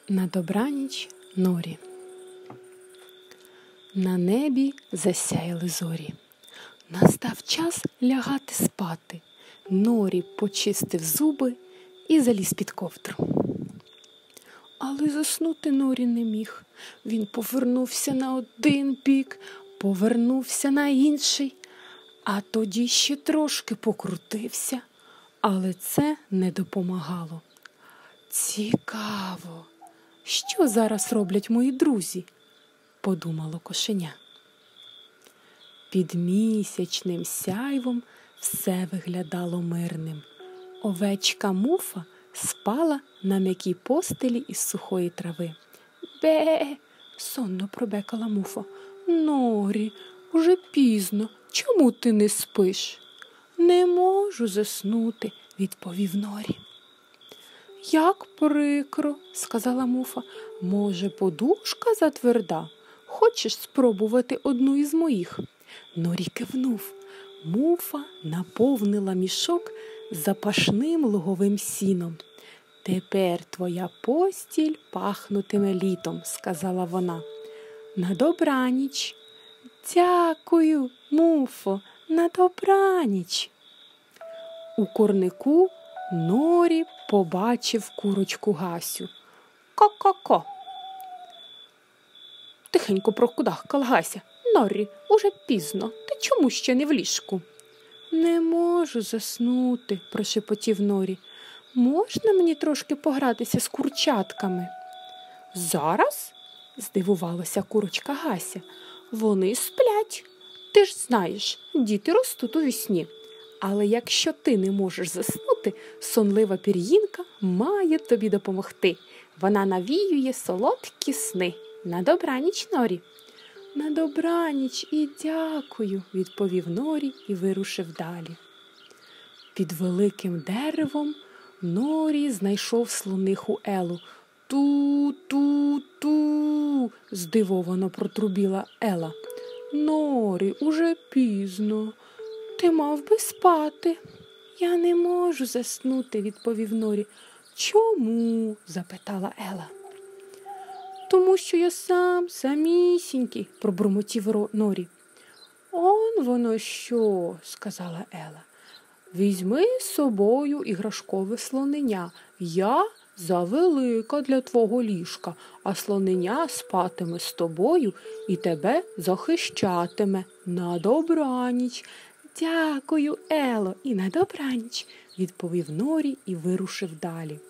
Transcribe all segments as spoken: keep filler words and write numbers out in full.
На добраніч Норі. На небі засяяли зорі. Настав час лягати спати. Норі почистив зуби і заліз під ковдру. Але заснути Норі не міг. Він повернувся на один бік, повернувся на інший, а тоді ще трошки покрутився, але це не допомагало. «Цікаво, що зараз роблять мої друзі?» – подумало кошеня. Під місячним сяйвом все виглядало мирним. Овечка Муфа спала на м'якій постелі із сухої трави. «Бе!» – сонно пробекала Муфа. «Норі, уже пізно. Чому ти не спиш?» «Не можу заснути», – відповів Норі. «Як прикро», – сказала Муфа. «Може, подушка затверда? Хочеш спробувати одну із моїх?» Норі кивнув. Муфа наповнила мішок запашним луговим сіном. «Тепер твоя постіль пахнутиме літом», – сказала вона. «На добраніч». «Дякую, Муфо, на добраніч». У курнику Норі побачив курочку Гасю. «Ко-ко-ко!» Тихенько прокудахкала Гася. «Норі, уже пізно. Ти чому ще не в ліжку?» «Не можу заснути», – прошепотів Норі. «Можна мені трошки погратися з курчатками?» «Зараз?» – здивувалася курочка Гася. «Вони сплять. Ти ж знаєш, діти ростуть у вісні. Але якщо ти не можеш заснути, сонлива пір'їнка має тобі допомогти. Вона навіює солодкі сни. На добраніч, Норі». «На добраніч і дякую», – відповів Норі і вирушив далі. Під великим деревом Норі знайшов слониху Елу. «Ту-ту-ту», – здивовано протрубіла Ела. «Норі, уже пізно. Ти мав би спати». «Я не можу заснути», – відповів Норі. «Чому?» – запитала Ела. «Тому що я сам самісінький», – пробурмотів Норі. «Он воно що?» – сказала Ела. «Візьми з собою іграшкове слоненя. Я завелика для твого ліжка, а слоненя спатиме з тобою і тебе захищатиме. На добраніч». «Дякую, Ело, і на добраніч», – відповів Норі і вирушив далі.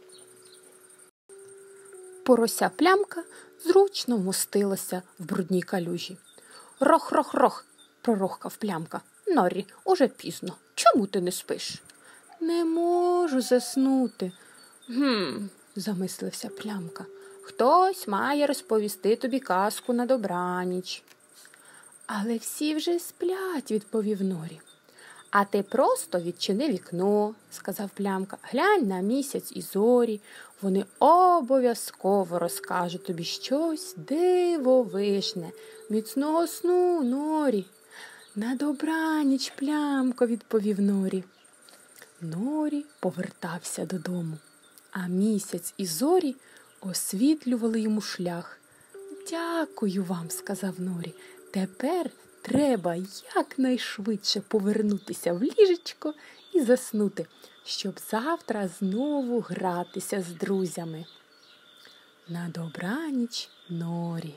Порося Плямка зручно вмостилася в брудній калюжі. «Рох-рох-рох», – пророхкав Плямка. «Норі, уже пізно. Чому ти не спиш?» «Не можу заснути». «Гм», – замислився Плямка. «Хтось має розповісти тобі казку на добраніч». «Але всі вже сплять», – відповів Норі. «А ти просто відчини вікно», – сказав Плямка. «Глянь на місяць і зорі. Вони обов'язково розкажуть тобі щось дивовижне. Міцного сну, Норі». «На добраніч, Плямко», – відповів Норі. Норі повертався додому, а місяць і зорі освітлювали йому шлях. «Дякую вам», – сказав Норі. «Тепер треба якнайшвидше повернутися в ліжечко і заснути, щоб завтра знову гратися з друзями». На добраніч, Норі.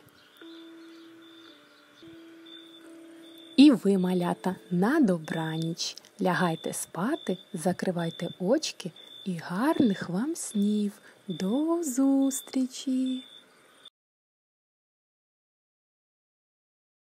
І ви, малята, на добраніч. Лягайте спати, закривайте очки і гарних вам снів. До зустрічі!